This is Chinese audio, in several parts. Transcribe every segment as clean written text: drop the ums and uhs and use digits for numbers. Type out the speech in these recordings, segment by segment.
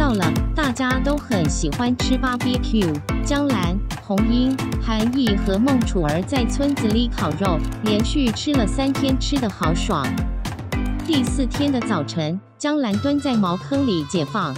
到了，大家都很喜欢吃 BBQ。江兰、红英、韩毅和孟楚儿在村子里烤肉，连续吃了3天，吃得好爽。第4天的早晨，江兰蹲在茅坑里解放。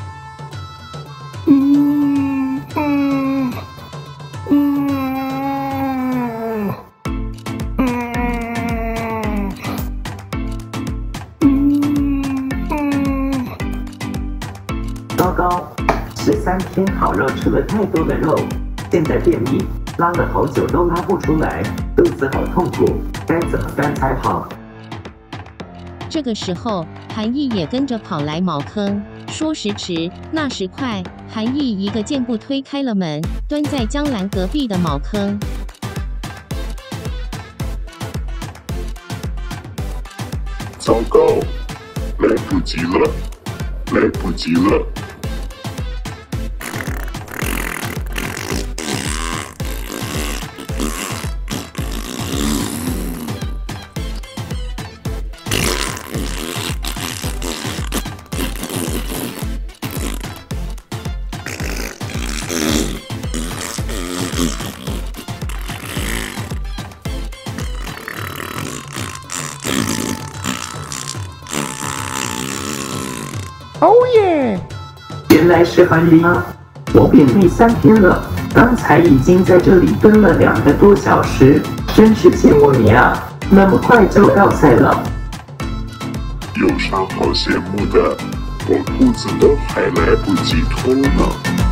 糟糕，13天烤肉吃了太多的肉，现在便秘，拉了好久都拉不出来，肚子好痛苦，该怎么办才好？ 这个时候，韩毅也跟着跑来茅坑。说时迟，那时快，韩毅一个箭步推开了门，蹲在江兰隔壁的茅坑。 糟糕，来不及了，来不及了！ 哦耶！ 原来是韩毅啊！我便秘3天了，刚才已经在这里蹲了2个多小时，真是羡慕你啊！那么快就到菜了。 有啥好羡慕的？我裤子都还来不及脱呢。